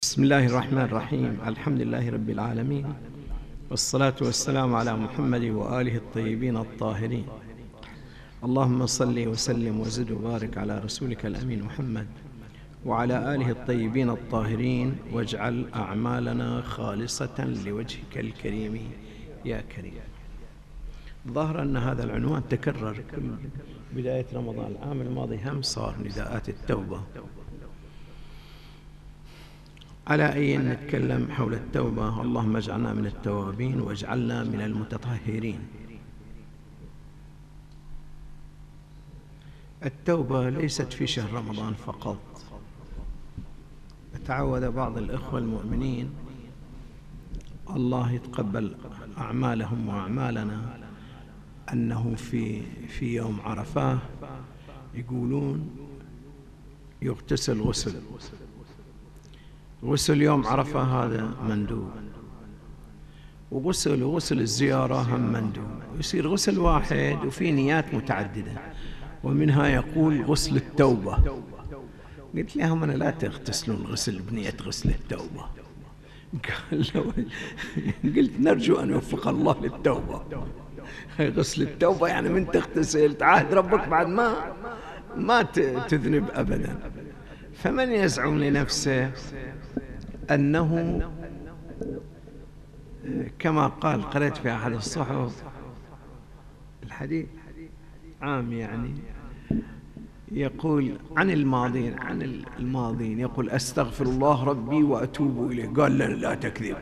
بسم الله الرحمن الرحيم. الحمد لله رب العالمين، والصلاة والسلام على محمد وآله الطيبين الطاهرين. اللهم صل وسلم وزد وبارك على رسولك الأمين محمد وعلى آله الطيبين الطاهرين، واجعل أعمالنا خالصة لوجهك الكريم يا كريم. ظاهر أن هذا العنوان تكرر كل بداية رمضان. العام الماضي هم صار نداءات التوبة. على أي نتكلم حول التوبة. اللهم اجعلنا من التوابين واجعلنا من المتطهرين. التوبة ليست في شهر رمضان فقط. تعود بعض الإخوة المؤمنين الله يتقبل أعمالهم وأعمالنا أنه في يوم عرفة يقولون يغتسل غسل يوم عرفة هذا مندوب، وغسل الزيارة هم مندوب، يصير غسل واحد وفي نيات متعددة، ومنها يقول غسل التوبة. قلت لهم أنا لا تغتسلون غسل بنية غسل التوبة. قلت نرجو أن يوفق الله للتوبة. غسل التوبة يعني من تغتسل تعاهد ربك بعد ما تذنب أبدا. فمن يزعم لنفسه أنه كما قرأت في أحد الصحف الحديث عام يعني يقول عن الماضين يقول أستغفر الله ربي وأتوب إليه. قال لا تكذب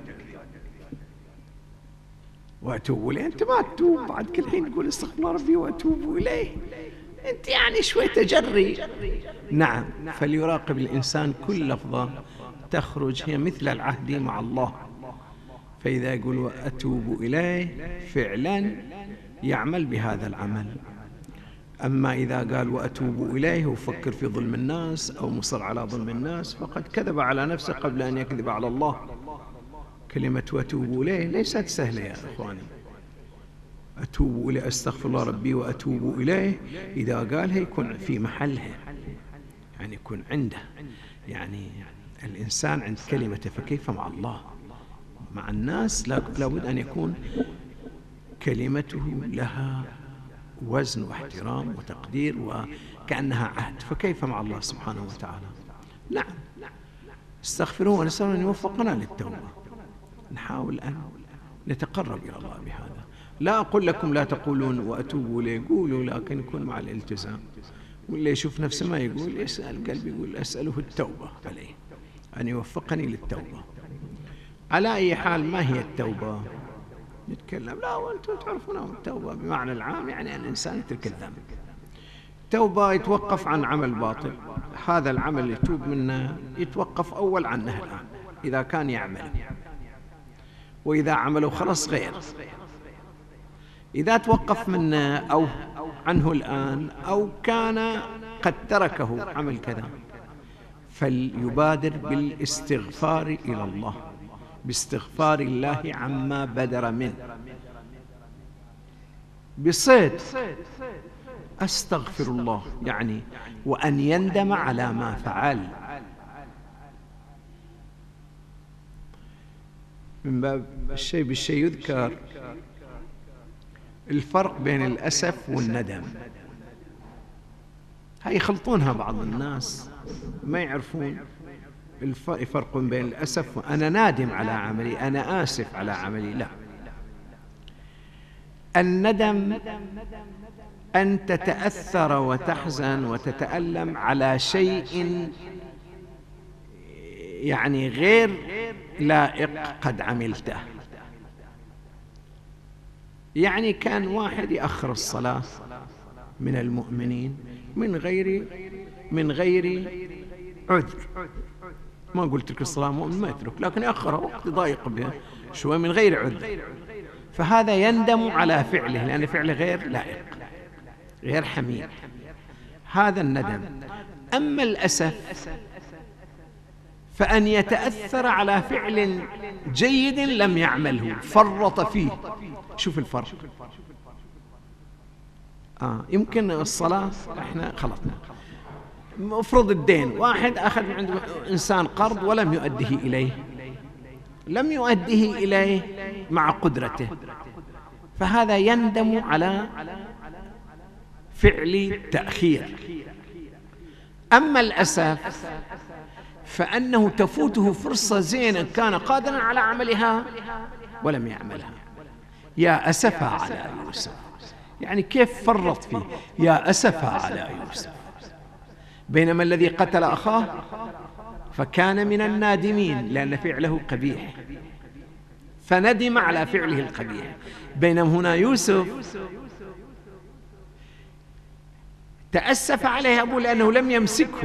وأتوب إليه. أنت ما تتوب بعد كل حين تقول أستغفر الله ربي وأتوب إليه، أنت يعني شوي تجري. نعم، فليراقب الإنسان كل لفظة تخرج هي مثل العهد مع الله. فإذا يقول وأتوب إليه فعلا يعمل بهذا العمل. أما إذا قال وأتوب إليه وفكر في ظلم الناس أو مصر على ظلم الناس فقد كذب على نفسه قبل أن يكذب على الله. كلمة وأتوب إليه ليست سهلة يا إخواني. أتوب إليه أستغفر الله ربي وأتوب إليه إذا قالها يكون في محلها، يعني يكون عنده، يعني الإنسان عند كلمته. فكيف مع الله؟ مع الناس لابد أن يكون كلمته لها وزن واحترام وتقدير وكأنها عهد. فكيف مع الله سبحانه وتعالى؟ نعم، استغفروه ونسأل أن يوفقنا للتوبة. نحاول أن نتقرب إلى الله بهذا. لا أقول لكم لا تقولون وأتوب إليه، قولوا، لكن يكون مع الالتزام. واللي يشوف نفسه ما يقول يسأل قلبي، يقول أسأله التوبة عليه أن يوفقني للتوبة. على أي حال، ما هي التوبة؟ نتكلم لا وأنتم تعرفون التوبة بمعنى العام يعني الإنسان يترك الذنب. التوبة يتوقف عن عمل باطل، هذا العمل يتوب منه يتوقف أول عنه الآن إذا كان يعمل، وإذا عمله خلص غير. إذا توقف منه أو عنه الآن أو كان قد تركه عمل كذا فليبادر بالاستغفار إلى الله، باستغفار الله عما بدر منه، بصدق أستغفر الله يعني، وأن يندم على ما فعل. من باب الشيء بالشيء يذكر الفرق بين الأسف والندم. هاي يخلطونها بعض الناس ما يعرفون الفرق بين الأسف وأنا نادم على عملي، أنا آسف على عملي. لا، الندم أن تتأثر وتحزن وتتألم على شيء يعني غير لائق قد عملته. يعني كان واحد يأخر الصلاة من المؤمنين من غير عذر، ما قلت لك الصلاة مؤمن ما يترك، لكن يأخرها وقت ضايق بها شوي من غير عذر، فهذا يندم على فعله لأن فعله غير لائق غير حميد. هذا الندم. أما الأسف فأن يتأثر على فعل جيد لم يعمله فرط فيه. شوف الفرق. يمكن الصلاة احنا خلطنا، مفروض الدين، واحد أخذ من عند إنسان قرض ولم يؤديه إليه، لم يؤديه إليه مع قدرته، فهذا يندم على فعل تأخير. أما الأسف فأنه تفوته فرصة زينة كان قادرا على عملها ولم يعملها. يا أسفا على يوسف، يعني كيف فرط فيه، يا أسفا على يوسف. بينما الذي قتل أخاه فكان من النادمين لأن فعله قبيح فندم على فعله القبيح، بينما هنا يوسف تأسف عليه أبوه لأنه لم يمسكه،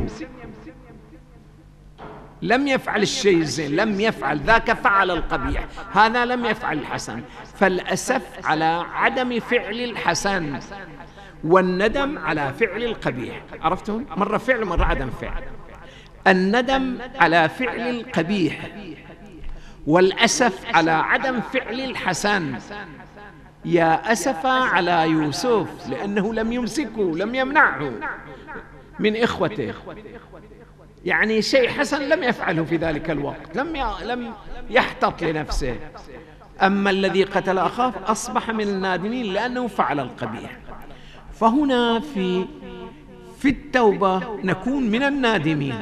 لم يفعل الشيء الزين، لم يفعل ذاك، فعل القبيح، هذا لم يفعل الحسن، فالأسف على عدم فعل الحسن والندم على فعل القبيح. عرفتم؟ مرة فعل مرة عدم فعل. الندم على فعل القبيح والأسف على عدم فعل الحسن. يا أسفا على يوسف لأنه لم يمسكه، لم يمنعه من إخوته، يعني شيء حسن لم يفعله في ذلك الوقت، لم يحتط لنفسه. أما الذي قتل أخاه أصبح من النادمين لأنه فعل القبيح. فهنا في التوبة نكون من النادمين،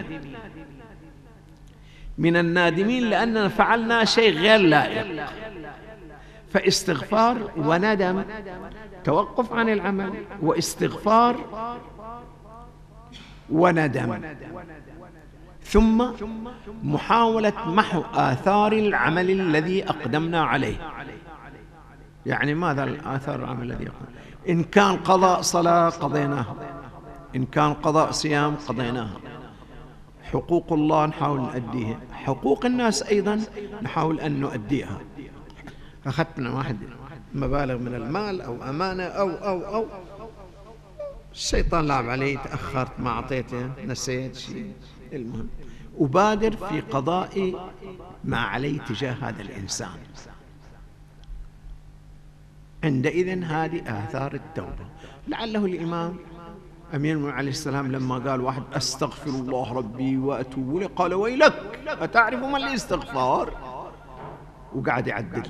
من النادمين لأننا فعلنا شيء غير لائق، فاستغفار وندم، توقف عن العمل واستغفار وندم، ثم محاولة محو آثار العمل الذي أقدمنا عليه. يعني ماذا الآثار العمل الذي أقدمنا؟ إن كان قضاء صلاة قضيناها، إن كان قضاء صيام قضيناها، حقوق الله نحاول نؤديها، حقوق الناس أيضا نحاول أن نؤديها. أخذنا واحد مبالغ من المال أو أمانة أو الشيطان لعب علي، تأخرت ما أعطيته، نسيت شيء، المهم أبادر في قضاء ما علي تجاه هذا الإنسان. عندئذ هذه آثار التوبة. لعله الإمام أمير المؤمنين عليه السلام لما قال واحد أستغفر الله ربي وأتوب إليه قال ويلك أتعرف ما الاستغفار؟ وقعد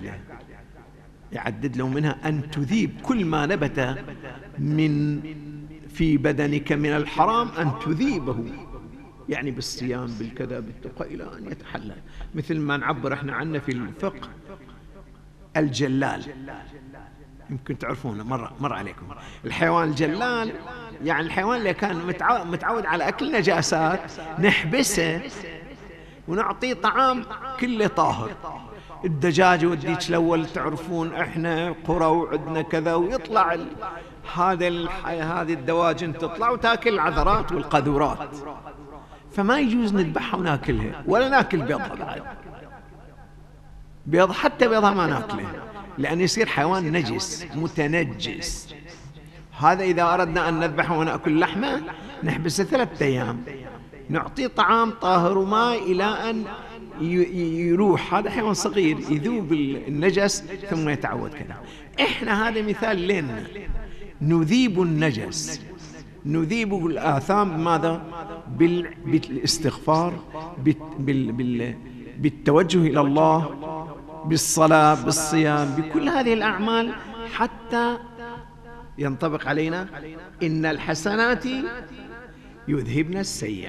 يعدد له منها أن تذيب كل ما نبت في بدنك من الحرام، أن تذيبه، يعني بالصيام بالكذا بالتقوى إلى أن يتحلل. مثل ما نعبر احنا عنه في الفقه الجلال، يمكن تعرفونه، مر عليكم. الحيوان الجلال يعني الحيوان اللي كان متعود على أكل نجاسات، نحبسه ونعطيه طعام كله طاهر. الدجاج والديك الأول تعرفون احنا قرى وعندنا كذا، ويطلع هذه الدواجن تطلع وتاكل العذرات والقذورات، فما يجوز نذبحها وناكلها، ولا ناكل بيضها بعد، بيض حتى بيضها ما ناكله، لأن يصير حيوان نجس متنجس. هذا إذا أردنا أن نذبحه ونأكل لحمه نحبسه 3 أيام، نعطيه طعام طاهر وماء إلى أن يروح. هذا حيوان صغير يذوب النجس ثم يتعود كذا. إحنا هذا مثال لنا نذيب النجس، نذيب الآثام. بماذا؟ بالاستغفار، بالتوجه إلى الله، بالصلاة، بالصيام، بكل هذه الأعمال، حتى ينطبق علينا إن الحسنات يذهبن السيئات.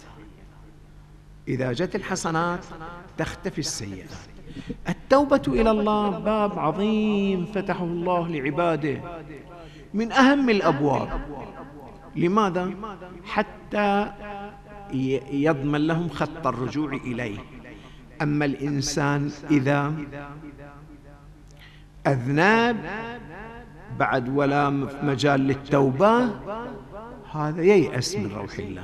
إذا جت الحسنات تختفي السيئات. التوبة إلى الله باب عظيم فتحه الله لعباده، من أهم الأبواب. لماذا؟ حتى يضمن لهم خط الرجوع إليه. أما الإنسان إذا أذنب بعد ولا مجال للتوبة، هذا ييأس من روح الله.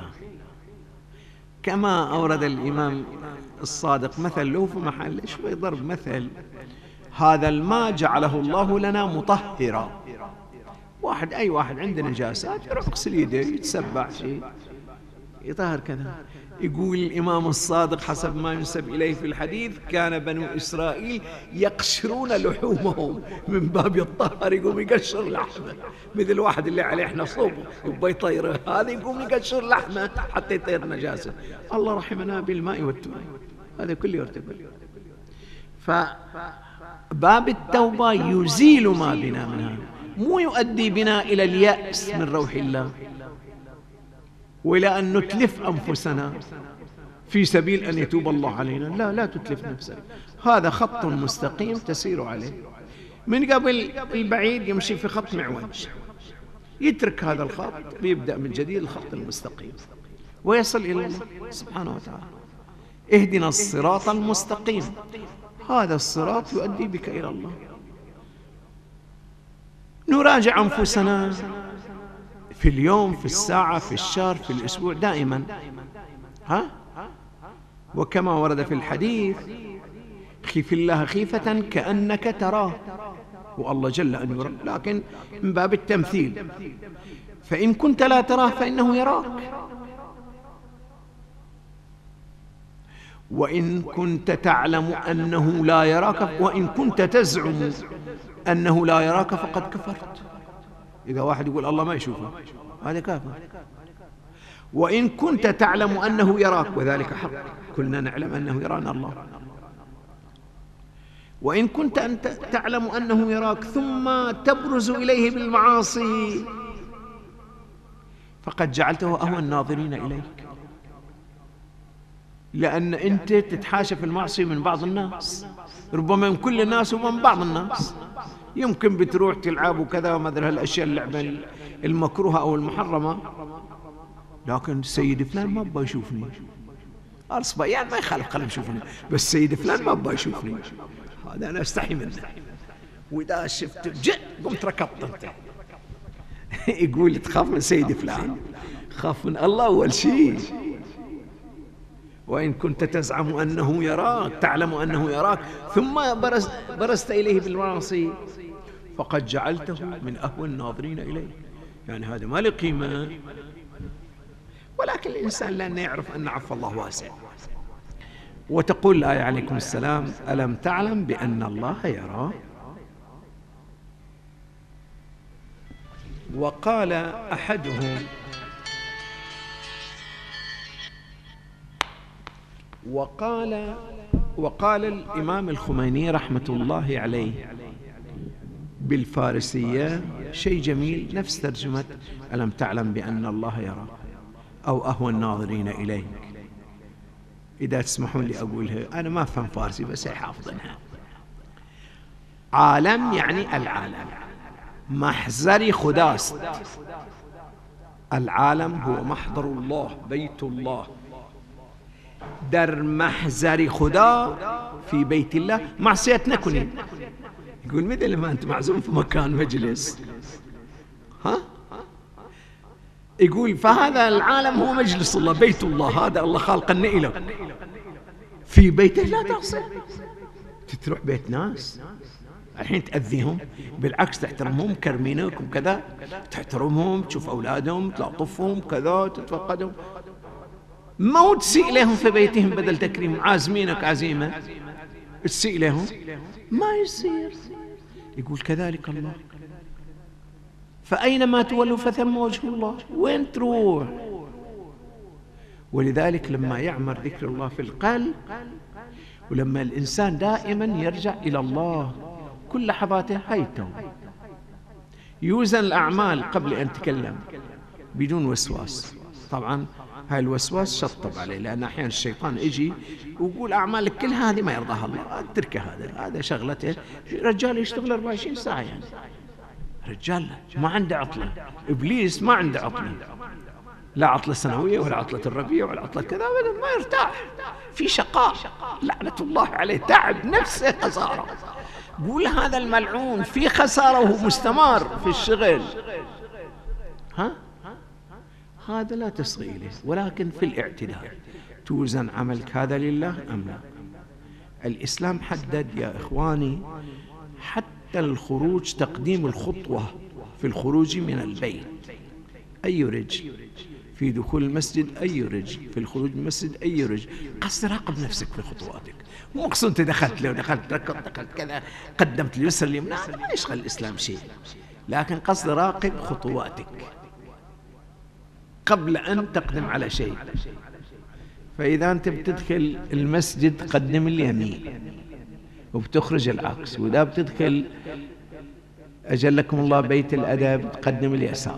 كما أورد الإمام الصادق مثل له في محل شوي ضرب مثل: هذا الماء جعله الله لنا مطهرا. أي واحد عنده نجاسات يروح يغسل يده، يتسبح شيء يطهر كذا. يقول الإمام الصادق حسب ما ينسب إليه في الحديث: كان بنو إسرائيل يقشرون لحومهم من باب الطهر، يقوم يقشر لحمه، مثل واحد اللي عليه احنا صوب يبغى يطيره، هذا يقوم يقشر لحمه حتى يطير نجاسه. الله رحمنا بالماء والتراب، هذا كله يرتبط. فباب التوبة يزيل ما بنا من هذا، مو يؤدي بنا إلى اليأس من روح الله وإلى أن نتلف أنفسنا في سبيل أن يتوب الله علينا. لا، لا تتلف نفسك، هذا خط مستقيم تسير عليه، من قبل البعيد يمشي في خط معوج، يترك هذا الخط ويبدأ من جديد الخط المستقيم ويصل إلى الله سبحانه وتعالى. اهدنا الصراط المستقيم، هذا الصراط يؤدي بك إلى الله. نراجع أنفسنا في اليوم، في الساعة، في الشهر، في الأسبوع، دائما. وكما ورد في الحديث: خف الله خيفة كأنك تراه، والله جل أن يرى، لكن من باب التمثيل. فإن كنت لا تراه فإنه يراك، وإن كنت تعلم أنه لا يراك، وإن كنت تزعم أنه لا يراك فقد كفرت. إذا واحد يقول الله ما يشوفه هذا كافر. وإن كنت تعلم أنه يراك، وذلك حق، كلنا نعلم أنه يرانا الله. وإن كنت أنت تعلم أنه يراك ثم تبرز إليه بالمعاصي فقد جعلته أهوى الناظرين إليك، لأن أنت تتحاشى في المعصية من بعض الناس، ربما من كل الناس ومن بعض الناس. يمكن بتروح تلعب وكذا ومثل هالأشياء، اللعبة المكروهة أو المحرمة، لكن سيد فلان ما أبغى يشوفني، يعني ما يخالف خلينا يشوفني، بس سيد فلان ما أبغى يشوفني، هذا أنا أستحي منه، وإذا شفت جئ قمت ركضت أنت. يقول تخاف من سيد فلان، خاف من الله أول شيء. وإن كنت تزعم أنه يراك، تعلم أنه يراك، ثم برزت إليه بالمعاصي فقد جعلته من أهوى الناظرين إليه، يعني هذا ما له قيمة. ولكن الإنسان لأنه يعرف أن عفو الله واسع. وتقول الآية عليكم السلام: ألم تعلم بأن الله يرى؟ وقال أحدهم، وقال الإمام الخميني رحمة الله عليه بالفارسية شيء جميل، نفس ترجمة ألم تعلم بأن الله يرى أو أهوى الناظرين إليك. إذا تسمحون لي أقولها، أنا ما أفهم فارسي بس حافظنها. عالم يعني العالم، محزري خداست، العالم هو محضر الله، بيت الله، در محزر خدا في بيت الله معصية نكوني. يقول مثل ما أنت معزوم في مكان مجلس، يقول فهذا العالم هو مجلس الله، بيت الله، هذا الله خالقنا إله، في بيته لا تعصي. تروح بيت ناس الحين تأذيهم، بالعكس تحترمهم، كرمينك وكذا، تحترمهم، تشوف أولادهم، تلاطفهم كذا، تتفقدهم، ما تسيء لهم في بيتهم بدل تكريم، عازمينك عزيمة تسيء لهم، ما يصير. يقول كذلك الله، فأينما تولوا فثم وجه الله، وين تروح؟ ولذلك لما يعمر ذكر الله في القلب، ولما الإنسان دائما يرجع إلى الله كل لحظاته، هاي التوبة. يوزن الأعمال قبل أن تكلم بدون وسواس. طبعا هاي الوسواس شطب عليه، لأن أحيانا الشيطان يجي ويقول أعمالك كلها هذه ما يرضاها الله، اتركه، هذا شغلته. رجال يشتغل 24 ساعة، يعني رجال ما عنده عطلة، إبليس ما عنده عطلة، لا عطلة سنوية ولا عطلة الربيع ولا عطلة كذا، ما يرتاح، في شقاء لعنة الله عليه، تعب نفسه، خسارة. قول هذا الملعون في خسارة وهو مستمر في الشغل، هذا لا تصغي إليه. ولكن في الاعتدال توزن عملك، هذا لله أم لا. الإسلام حدد يا إخواني حتى الخروج، تقديم الخطوة في الخروج من البيت، أي رجل في دخول المسجد أي رجل، في الخروج من المسجد أي رجل. قصد راقب نفسك في خطواتك، مو مقصود أنت دخلت لو دخلت ركضت دخلت كذا قدمت اليسر اليمنى، ما يشغل الإسلام شيء، لكن قصد راقب خطواتك قبل أن تقدم على شيء. فإذا أنت بتدخل المسجد قدم اليمين، وبتخرج العكس، وإذا بتدخل أجلكم الله بيت الأدب تقدم اليسار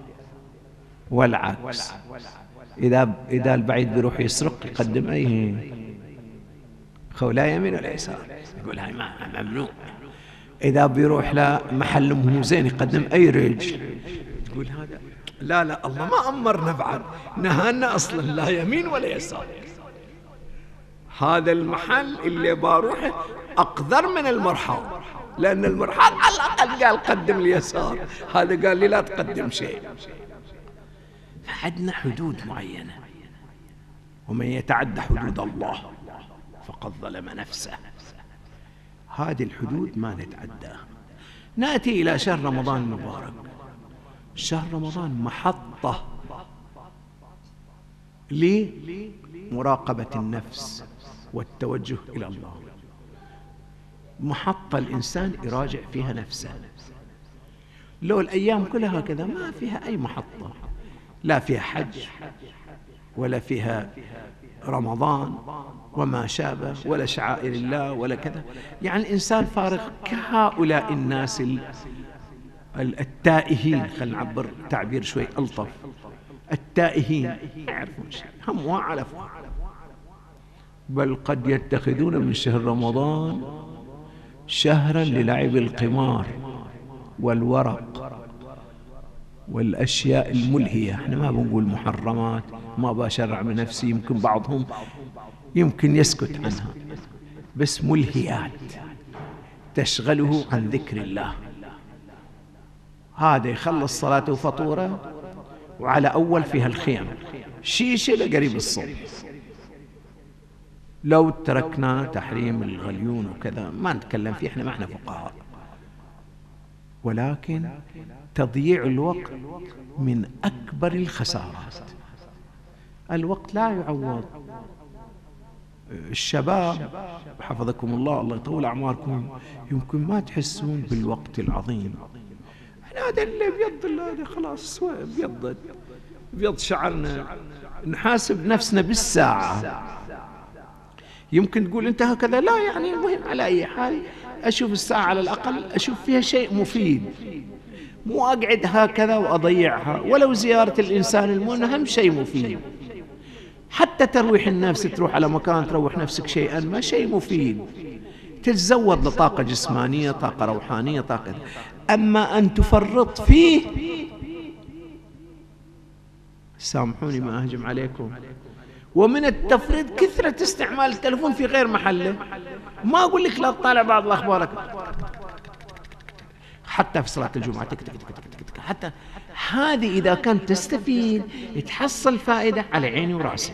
والعكس. إذا البعيد بيروح يسرق يقدم أي لا يمين ولا يسار، يقول هاي ممنوع. إذا بيروح لمحل مو زين يقدم أي رجل، تقول هذا لا الله ما أمرنا بعد، نهانا أصلا لا يمين ولا يسار. هذا المحل اللي بروحه أقدر من المرحاض، لأن المرحاض على الأقل قال قدم اليسار، هذا قال لي لا تقدم شيء. فعندنا حدود معينة، ومن يتعدى حدود الله فقد ظلم نفسه. هذه الحدود ما نتعداها. نأتي إلى شهر رمضان المبارك. شهر رمضان محطة لمراقبة النفس والتوجه إلى الله، محطة الإنسان يراجع فيها نفسه. لو الأيام كلها هكذا ما فيها أي محطة، لا فيها حج ولا فيها رمضان وما شابه ولا شعائر الله ولا كذا. يعني الإنسان فارغ كهؤلاء الناس التائهين، خلينا نعبر تعبير شوي ألطف، التائهين يعرفون شيء، هم على فوق. بل قد يتخذون من شهر رمضان شهرا للعب القمار والورق والأشياء الملهية. احنا ما بنقول محرمات، ما بشرع من نفسي، يمكن بعضهم يمكن يسكت عنها، بس ملهيات تشغله عن ذكر الله. هذا يخلص صلاته وفطوره وعلى أول فيها الخيام شيشة لقريب الصبح. لو تركنا تحريم الغليون وكذا ما نتكلم فيه، احنا ما احنا فقهاء، ولكن تضييع الوقت من أكبر الخسارات. الوقت لا يعوض. الشباب حفظكم الله، الله يطول أعماركم، يمكن ما تحسون بالوقت العظيم. هذا اللي بيض، هذا خلاص بيض شعرنا، نحاسب نفسنا بالساعة. يمكن تقول أنت هكذا، لا يعني المهم على أي حال أشوف الساعة على الأقل أشوف فيها شيء مفيد، مو أقعد هكذا وأضيعها. ولو زيارة الإنسان المؤمن أهم شيء مفيد، حتى ترويح النفس، تروح على مكان تروح نفسك شيئا ما، شيء مفيد، تتزود لطاقة جسمانية، طاقة روحانية، طاقة. أما أن تفرط فيه، سامحوني ما أهجم عليكم، ومن التفريط كثرة استعمال التلفون في غير محله. ما أقول لك لا تطالع بعض الأخبار، حتى في صلاة الجمعة تك تك تك تك تك. حتى هذه إذا كانت تستفيد تحصل فائدة على عيني ورأسي.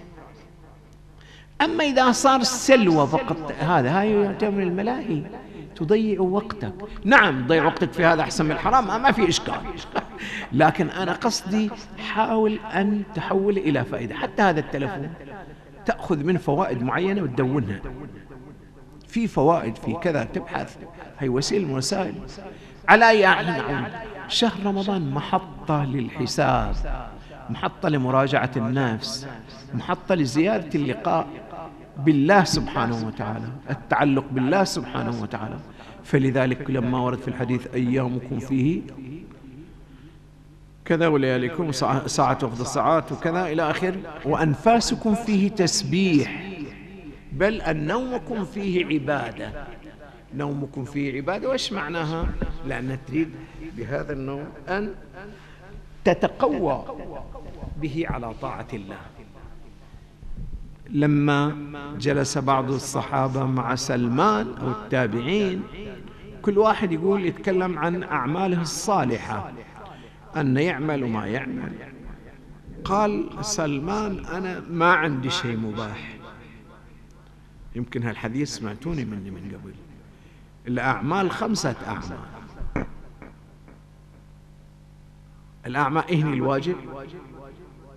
أما إذا صار سلوى فقط، هاي يعتبر من الملاهي، تضيع وقتك. نعم تضيع وقتك في هذا أحسن من الحرام، ما في إشكال، لكن أنا قصدي حاول أن تحول إلى فائدة. حتى هذا التلفون تأخذ من فوائد معينة وتدونها، في فوائد في كذا، تبحث، هي وسيلة من الوسائل. على أي نعود، شهر رمضان محطة للحساب، محطة لمراجعة النفس، محطة لزيادة اللقاء بالله سبحانه وتعالى، التعلق بالله سبحانه وتعالى. فلذلك لما ورد في الحديث أيامكم فيه كذا ولياليكم ساعة وقت الساعات وكذا إلى آخر، وأنفاسكم فيه تسبيح، بل أن نومكم فيه عبادة. نومكم فيه عبادة، وإيش معناها؟ لأن تريد بهذا النوم أن تتقوى به على طاعة الله. لما جلس بعض الصحابة مع سلمان أو التابعين، كل واحد يقول يتكلم عن أعماله الصالحة، أن يعمل وما يعمل. قال سلمان أنا ما عندي شيء مباح. يمكن هالحديث سمعتوني مني من قبل. الأعمال 5 أعمال. الأعمال إهني الواجب،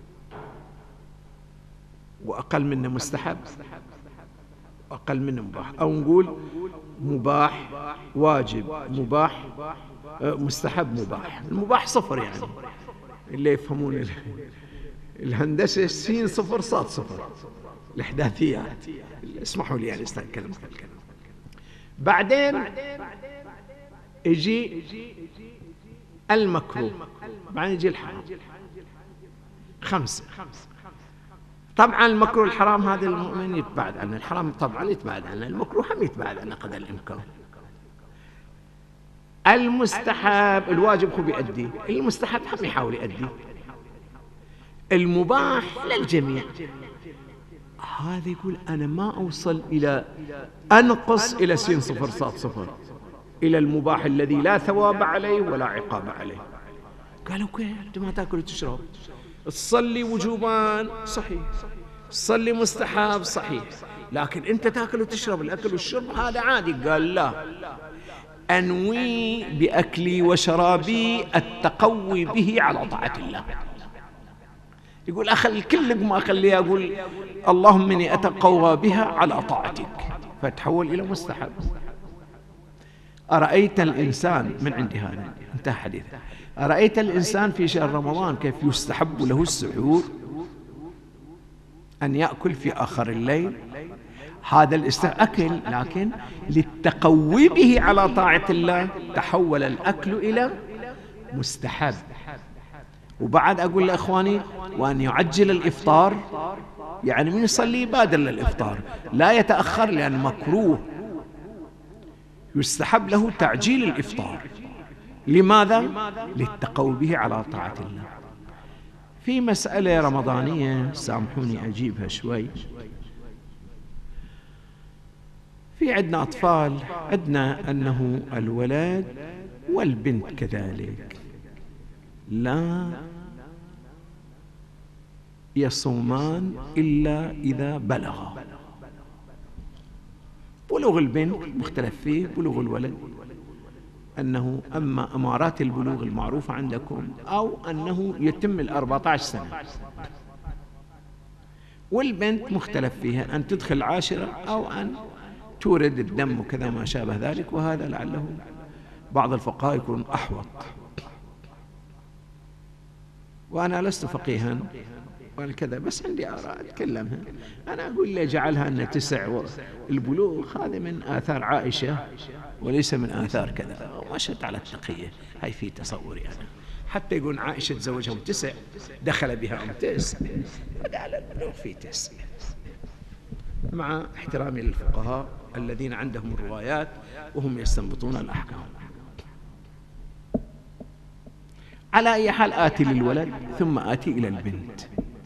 وأقل منه مستحب، أقل منه مباح، أو نقول مباح واجب مباح مستحب مباح. المباح صفر يعني، اللي يفهمون الهندسة سين صفر صاد صفر، الإحداثيات. اسمحوا لي يعني أتكلم الكلام. بعدين يجي المكروه، بعدين يجي الحرام. 5. طبعا المكروه الحرام هذا المؤمن يتبعد عنه، الحرام طبعا يتبعد عنه، المكروه هم يتبعد عنه قدر الإمكان. المستحب الواجب هو بيأدي، المستحب هم يحاول يأدي، المباح للجميع. هذا يقول أنا ما أوصل إلى أنقص إلى سين صفر صاد صفر، إلى المباح الذي لا ثواب عليه ولا عقاب عليه. قالوا كيف؟ أنت ما تأكل وتشرب، تصلي وجوبان صحيح، تصلي مستحب صحيح، لكن أنت تأكل وتشرب، الأكل والشرب هذا عادي. قال لا، أنوي بأكلي وشرابي التقوي به على طاعة الله. يقول أخلي كل لقمة أخليها أقول اللهم إني أتقوى بها على طاعتك، فتحول إلى مستحب. أرأيت الإنسان من عندي هذا انتهى حديثه، أرأيت الإنسان في شهر رمضان كيف يستحب له السحور، أن يأكل في آخر الليل. هذا أكل، لكن للتقوي به على طاعة الله تحول الأكل إلى مستحب. وبعد أقول لإخواني وأن يعجل الإفطار، يعني من يصلي يبادر للإفطار لا يتأخر، لأن مكروه، يستحب له تعجيل الإفطار. لماذا؟ للتقوي به على طاعة الله. في مسألة رمضانية سامحوني أجيبها شوي. في عندنا أطفال، عندنا أنه الولد والبنت كذلك لا يصومان إلا إذا بلغا. بلوغ البنت مختلف فيه، بلوغ الولد أنه أما أمارات البلوغ المعروفة عندكم أو أنه يتم 14 سنة، والبنت مختلف فيها أن تدخل 10 أو أن تورد الدم وكذا ما شابه ذلك، وهذا لعله بعض الفقهاء يكون أحوط. وأنا لست فقيها ولا كذا، بس عندي آراء أتكلمها. أنا أقول لي جعلها أن 9 البلوغ هذا من آثار عائشة وليس من آثار كذا، ومشت على التقية. هاي في تصوري أنا، حتى يقول عائشة تزوجهم 9 دخل بها 9، فقال البلوغ في 9، مع احترامي للفقهاء الذين عندهم الروايات وهم يستنبطون الأحكام. على أي حال آتي للولد ثم آتي إلى البنت.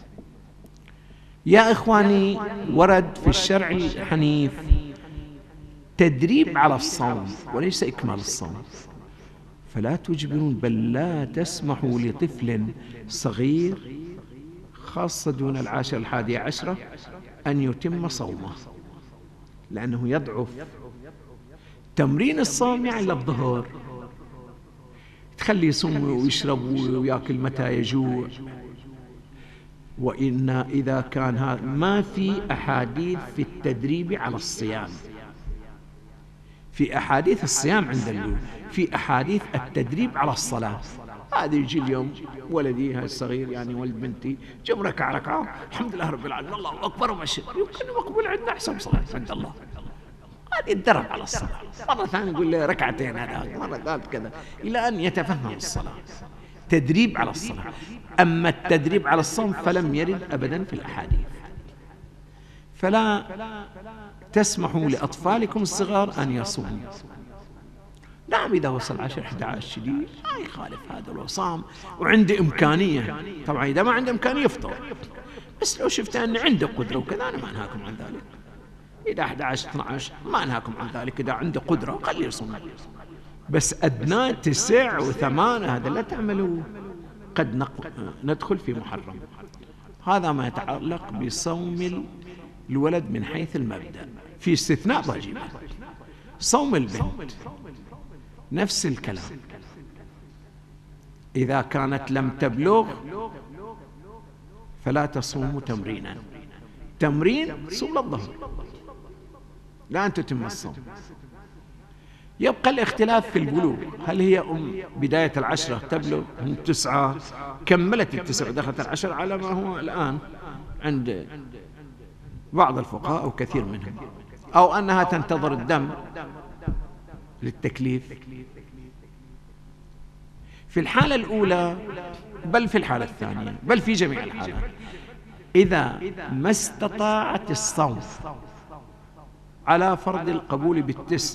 يا إخواني، ورد في الشرع الحنيف تدريب على الصوم وليس إكمال الصوم، فلا تجبرون بل لا تسمحوا لطفل صغير خاصة دون 10 11 أن يتم صومه، لأنه يضعف. تمرين الصوم يعني للظهر، تخليه يصوم ويشرب ويأكل متى يجوع. وإن إذا كان هذا ما في أحاديث في التدريب على الصيام، في أحاديث الصيام عند اليوم، في أحاديث التدريب على الصلاة. هذا يجي اليوم ولدي هذا الصغير يعني ولد بنتي جم ركعة الحمد لله رب العالمين الله أكبر ومشي، يمكن مقبول عندنا أحسن صلاة عند الله. هذه الدرب على الصلاة. مرة ثانية نقول له 2 ركعتين، هذا مرة قالت كذا، إلى أن يتفهم الصلاة. تدريب على الصلاة. أما التدريب على الصوم فلم يرد أبدا في الأحاديث. فلا تسمحوا لأطفالكم الصغار أن يصوموا. نعم إذا وصل 10 11 شديد ما يخالف، هذا لو صام وعنده إمكانية. طبعا إذا ما عنده إمكانية يفطر، بس لو شفت أن عنده قدرة وكذا أنا ما أنهاكم عن ذلك. إذا 11 12 ما أنهاكم عن ذلك، إذا عنده قدرة خليه يصوم، بس أدناه 9 و8 هذا لا تعملوا، قد ندخل في محرم. هذا ما يتعلق بصوم الولد من حيث المبدأ. في استثناء واجب، صوم البنت نفس الكلام، إذا كانت لم تبلغ فلا تصوم تمرينا، تمرين صلى الظهر لا أن تتم الصوم. يبقى الاختلاف في البلوغ، هل هي بداية العشرة تبلغ من 9 كملت 9 دخلت 10 على ما هو الآن عند بعض الفقهاء أو كثير منهم، أو أنها تنتظر الدم للتكليف. في الحالة الأولى بل في الحالة الثانية بل في جميع الحالات، إذا ما استطاعت الصوم على فرض القبول بالتسع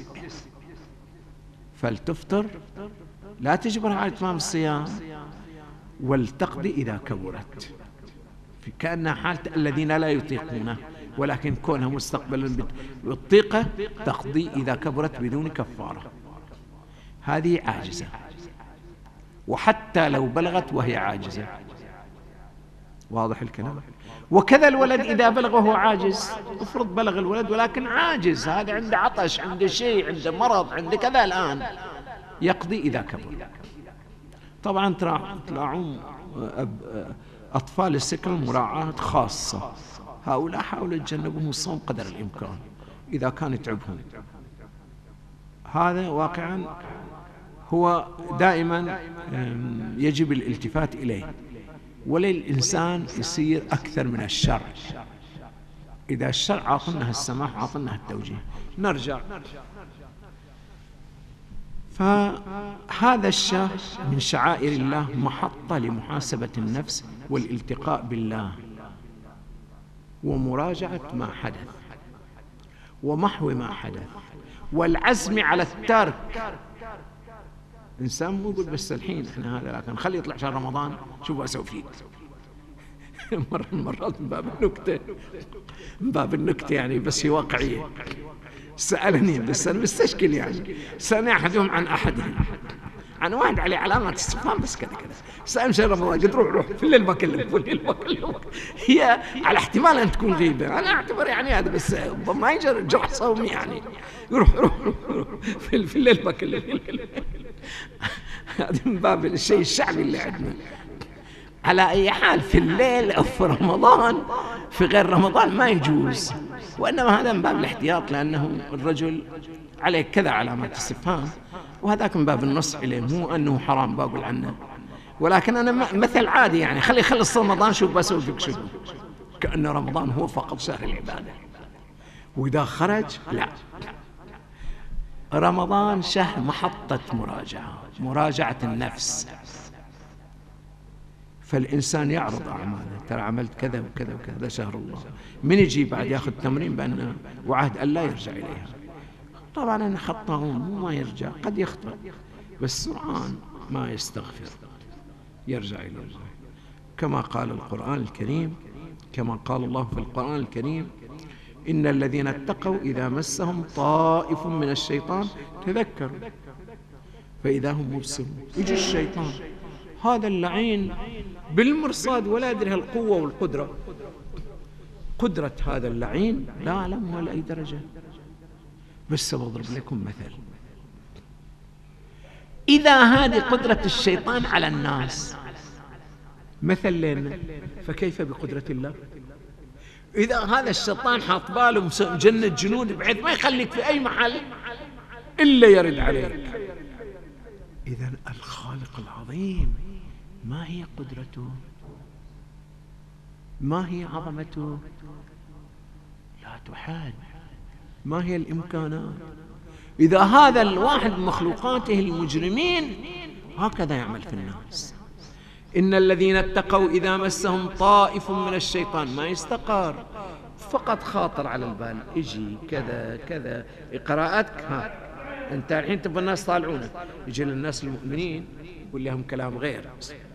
فلتفطر، لا تجبرها على إتمام الصيام، ولتقضي إذا كبرت، كأنها حالة الذين لا يطيقونه، ولكن كونها مستقبلا بالطيقة تقضي إذا كبرت بدون كفارة. هذه عاجزة، وحتى لو بلغت وهي عاجزة. واضح الكلام؟ وكذا الولد إذا بلغ وهو عاجز، افرض بلغ الولد ولكن عاجز، هذا عنده عطش، عنده شيء، عنده مرض، عنده كذا، الآن يقضي إذا كبر. طبعا تلاعون أطفال السكر مراعاة خاصة، هؤلاء حاولوا يتجنبهم الصوم قدر الإمكان إذا كان يتعبهم. هذا واقعا هو دائما يجب الالتفات إليه، وللإنسان يصير أكثر من الشرع. إذا الشرع عطلنا السماح عطلنا التوجيه. نرجع، فهذا الشهر من شعائر الله محطة لمحاسبة النفس والالتقاء بالله ومراجعة ما حدث ومحو ما حدث والعزم على الترك. إنسان مو يقول بس الحين إحنا هذا، لكن خلي يطلع شهر رمضان شوفوا أسوي فيه. مرات من باب النكتة يعني، بس هي واقعية. سألني بس أنا مستشكل يعني، سألني أحدهم عن أحدهم، عن واحد عليه علامات استفهام بس كذا كذا. سأل شهر رمضان، قلت روح في الليل ما أكلمك. هي على احتمال أن تكون غيبة، أنا أعتبر يعني هذا بس ما يجري جرح صومي يعني. روح في الليل ما أكلمك. هذا من باب الشيء الشعبي اللي عندنا. على أي حال في الليل أو في رمضان، في غير رمضان ما يجوز، وإنما هذا من باب الاحتياط، لأنه الرجل عليه كذا علامات استفهام، وهذاك من باب النصح إليه، مو أنه حرام بقول عنه. ولكن أنا مثل عادي يعني، خلي يخلص رمضان شوف بسوي فيك شنو، كأن رمضان هو فقط شهر العبادة، وإذا خرج لا. رمضان شهر محطة مراجعة النفس، فالإنسان يعرض أعماله، ترى عملت كذا وكذا وكذا، شهر الله. من يجي بعد يأخذ تمرين بأنه وعهد أن لا يرجع إليها. طبعا أنا خطاهم ما يرجع، قد يخطئ بس سرعان ما يستغفر، يرجع إلى الله، كما قال القرآن الكريم، كما قال الله في القرآن الكريم: إن الذين اتقوا إذا مسهم طائف من الشيطان تذكروا فإذا هم مبصرون. يجي الشيطان هذا اللعين بالمرصاد ولا يدري القوة والقدرة، قدرة هذا اللعين لا أعلم ولا أي درجة، بس بضرب لكم مثل. إذا هذه قدرة الشيطان على الناس مثل لنا، فكيف بقدرة الله؟ إذا هذا الشيطان حاط باله مجند جنود بحيث ما يخليك في أي محل إلا يرد عليك. إذن الخالق العظيم ما هي قدرته؟ ما هي عظمته؟ لا تحاد. ما هي الإمكانات؟ إذا هذا الواحد من مخلوقاته المجرمين هكذا يعمل في الناس. إن الذين اتقوا إذا مسهم طائف من الشيطان، ما يستقر، فقط خاطر على البال، يجي كذا كذا قراءتك، ها أنت الحين تبغى الناس طالعونك، يجي للناس المؤمنين يقول لهم كلام غير.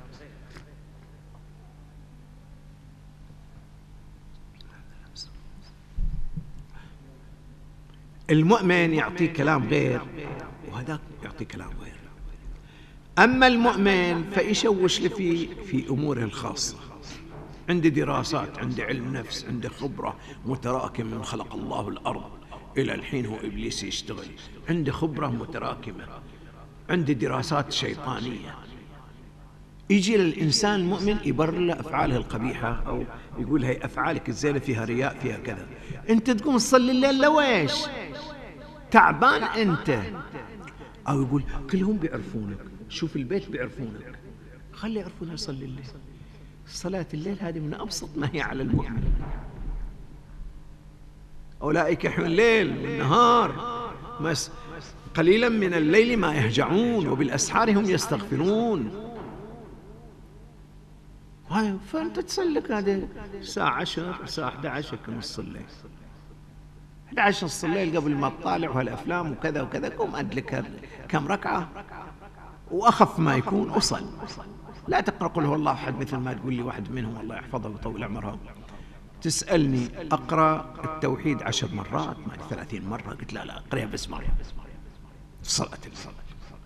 المؤمن يعطي كلام غير، وهذاك يعطي كلام غير. أما المؤمن فيشوش في أموره الخاصة، عنده دراسات، عنده علم نفس، عنده خبرة متراكمة من خلق الله الأرض إلى الحين هو إبليس يشتغل، عنده خبرة متراكمة، عنده دراسات شيطانية، يجي للإنسان المؤمن يبرر له أفعاله القبيحة، أو يقول هي أفعالك الزينة فيها رياء فيها كذا. أنت تقوم تصلي الليل لويش؟ تعبان أنت. أو يقول كلهم بيعرفونك، شوف البيت بيعرفونك، خلي يعرفون يصلي الليل. صلاة الليل هذه من أبسط ما هي على المؤمن. أولئك يحيون الليل والنهار قليلا من الليل ما يهجعون وبالأسحار هم يستغفرون. فأنت تسلك هذه الساعة 10 الساعة 11 كم تصلي 11 نص الليل قبل ما تطالع وهالأفلام وكذا وكذا، قوم أدلك كم ركعة وأخف ما يكون أصل. لا تقرأ قل هو الله أحد مثل ما تقول لي واحد منهم الله يحفظه ويطول عمرها. تسألني أقرأ التوحيد 10 مرات ما 30 مرة، قلت لا أقرأها بس مرة. صلاة الليل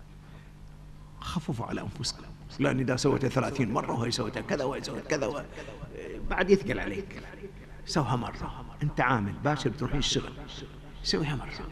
خففوا على أنفسكم، لأن إذا سويتها 30 مرة وهي سويتها كذا وهي سويتها كذا بعد يثقل عليك. سوها مرة، أنت عامل باشر بتروحين الشغل، سويها مرة.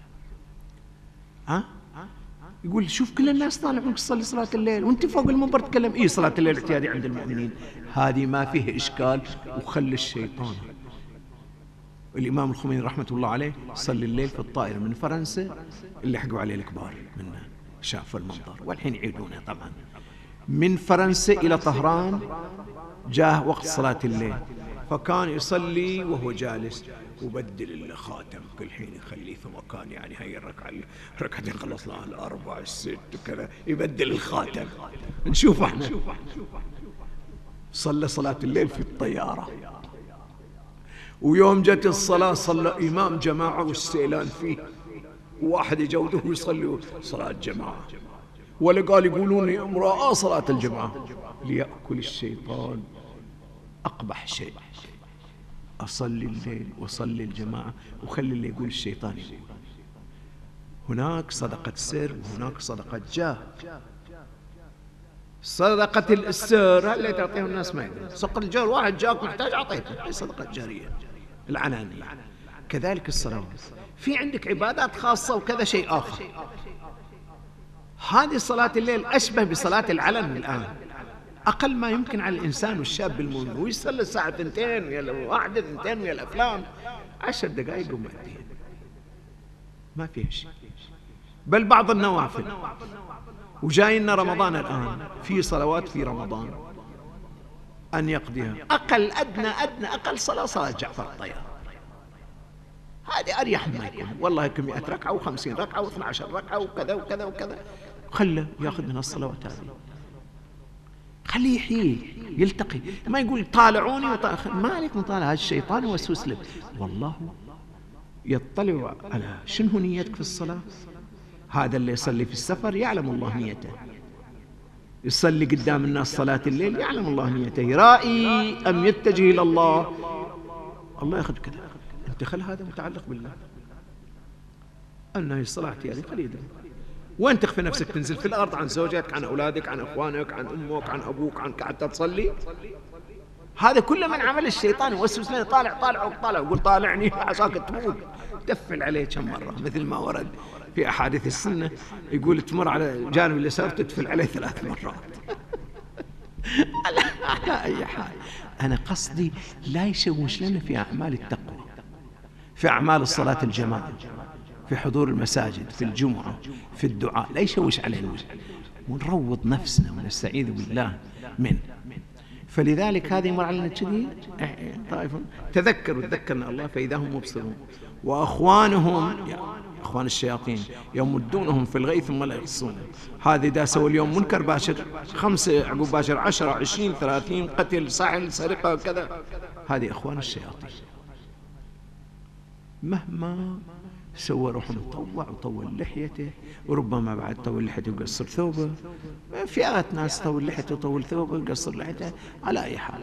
يقول شوف كل الناس طالعون تصلي صلاة الليل وانت فوق المنبر تتكلم صلاة الليل اعتيادي عند المؤمنين. هذه ما فيه إشكال. وخلي الشيطان. الإمام الخميني رحمة الله عليه صلي الليل في الطائرة من فرنسا، اللي حقوا عليه الكبار منا شافوا المنظر والحين يعيدونه طبعا. من فرنسا إلى طهران جاء وقت صلاة الليل، فكان يصلي وهو جالس وبدل الخاتم كل حين يخليه في مكان، يعني هي الركعتين خلص لها الأربع الست وكذا يبدل الخاتم. نشوف احنا صلى صلاة الليل في الطيارة، ويوم جت الصلاة صلى إمام جماعة والسيلان فيه، وواحد يجوده ويصلي صلاة جماعة، ولا قال يقولون امرأة صلاة الجماعة. ليأكل الشيطان أقبح شيء. أصلي الليل وصلي الجماعة وخلي اللي يقول الشيطان يقول. هناك صدقة سر وهناك صدقة جاه. صدقة السر اللي تعطيه الناس ما يقول. صدقة الجار واحد جاك محتاج أعطيته، هي صدقة جارية العنانية. كذلك الصلوات، في عندك عبادات خاصة وكذا شيء آخر. هذه صلاة الليل أشبه بصلاة العلن الآن. أقل ما يمكن على الإنسان والشاب المؤمن ويصلي الساعة 2 ويا 1 2 ويا الأفلام 10 دقائق ومؤدين ما فيها شيء. بل بعض النوافل، وجاينا رمضان الآن في صلوات في رمضان أن يقضيها أقل أدنى أقل صلاة جعفر الطيار. هذه أريح ما يكون. والله يكون 100 ركعة و50 ركعة و12 ركعة وكذا وكذا وكذا. خله ياخذ من الصلوات هذه، خليه يحيي يلتقي. ما يقول طالعوني ما عليك مطالع، هذا الشيطان يوسوس لك. والله يطلع على شنو نيتك في الصلاة. هذا اللي يصلي في السفر يعلم الله نيته، يصلي قدام الناس صلاة الليل يعلم الله نيته، يرائي أم يتجه إلى الله. الله ياخذ كذا. انت خل هذا متعلق بالله. أن هي الصلاة اعتيادي قليلا، وين تخفي نفسك تنزل في الأرض عن زوجك عن أولادك عن أخوانك عن أمك عن أبوك عن حتى تصلي. هذا كله من عمل الشيطان يوسوس لنا. طالع يقول طالعني عساك تموت. تفل عليه كم مرة مثل ما ورد في أحاديث السنة، يقول تمر على جانب اليسار تتفل عليه 3 مرات. على أي حال أنا قصدي لا يشوش لنا في أعمال التقوى، في أعمال الصلاة الجماعة، في حضور المساجد، في الجمعة، في الدعاء، لا يشوش علينا ونروض نفسنا ونستعيذ بالله منه. فلذلك هذه مرعلنا كذي طائفة تذكرنا الله فإذا هم مبصرون. وأخوانهم أخوان الشياطين يمدونهم في الغي ثم لا يقصون. هذه إذا سوى اليوم منكر باشر 5 عقوب باشر 10 20 30 قتل سحل سرقة كذا. هذه أخوان الشياطين. مهما سوى روحه مطوع وطول لحيته، وربما بعد طول لحيته وقصر ثوبه. فئات ناس طول لحيته وطول ثوبه وقصر لحيته. على أي حال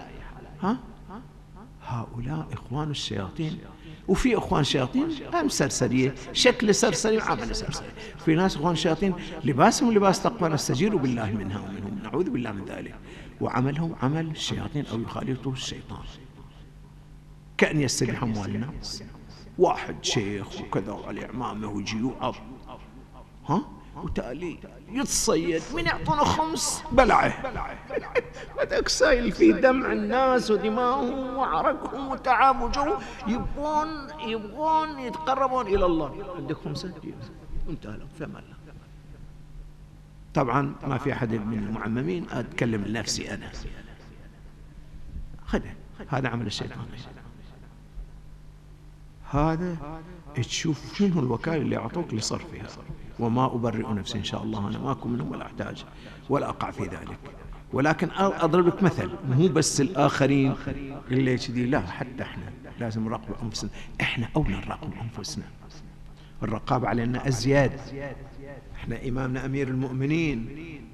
هؤلاء إخوان الشياطين. وفي إخوان شياطين هم سرسرية، شكل سرسري وعمل سرسري. في ناس إخوان شياطين لباسهم لباس تقوى، نستجير بالله منها ومنهم نعوذ بالله من ذلك، وعملهم عمل الشياطين أو يخالطه الشيطان، كأن يستبيح أموال الناس. واحد شيخ وكذا وعليه عمامه ويجي يوعظ وتالي يتصيد، من يعطونه خمس بلعه. هذاك سايل في دمع الناس ودماؤهم وعرقهم وتعب وجو، يبغون يتقربون الى الله. عندك خمسه انتهى لك فما الله. طبعا ما في احد من المعممين اتكلم لنفسي انا، هذا عمل الشيطان. هذا تشوف شنو الوكالة اللي أعطوك لصرفها. وما أبرئ نفسي إن شاء الله، أنا ما أكون منهم ولا أحتاج ولا أقع في ذلك، ولكن أضرب لك مثل، مو بس الآخرين اللي كذي، لا، حتى إحنا لازم نراقب أنفسنا. إحنا أولى نراقب أنفسنا، الرقابة علينا أزياد. إحنا إمامنا أمير المؤمنين،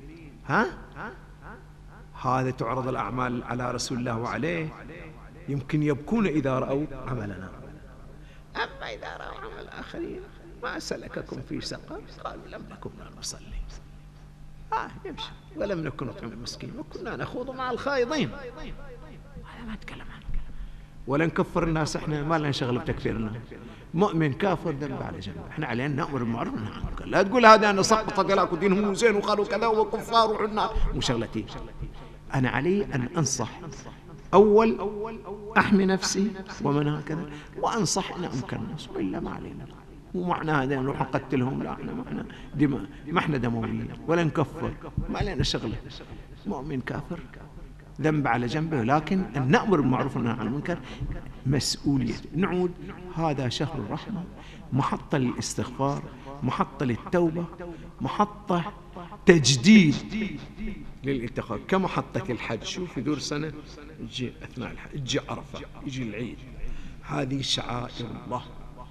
هذا تعرض الأعمال على رسول الله وعليه، يمكن يبكون إذا رأوا عملنا، أما إذا رأوا عمل الآخرين. ما سلككم في سقر؟ قالوا لم نكن نصلي. يمشي. ولم نكن نطعم المسكين وكنا نخوض مع الخائضين. هذا ما أتكلم عنه. ولا نكفر الناس، احنا ما لنا شغل بتكفيرنا. مؤمن كافر ذنب على جنب، احنا علينا نأمر بالمعروف وننهى عن المنكر. لا تقول هذا أنا سقط قلاك ودينهم زين وقالوا كذا وكفار وحنا، مو شغلتي. أنا علي أن أنصح، أول أحمي نفسي ومن هكذا، وأنصح إن أمكن الناس، وإلا ما علينا. مو معنى هذا نروح نقتلهم، لا، احنا معنا دماء، ما احنا دمويين ولا نكفر، ما علينا شغله. مؤمن كافر ذنب على جنبه، لكن أن نأمر بالمعروف وننهى عن المنكر مسؤولية. نعود، هذا شهر الرحمة، محطة للاستغفار، محطة للتوبة، محطة تجديد للاتخاذ، كمحطة الحج. شوف في دور سنة يجي أثناء الحج، يجي عرفة، يجي العيد، هذه شعائر الله.